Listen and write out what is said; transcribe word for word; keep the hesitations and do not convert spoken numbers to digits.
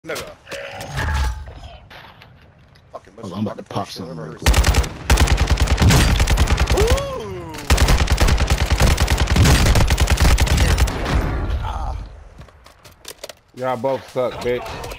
Nigga. Fucking Hold on, I'm about to pop something real quick. Ooh. Y'all both suck, bitch.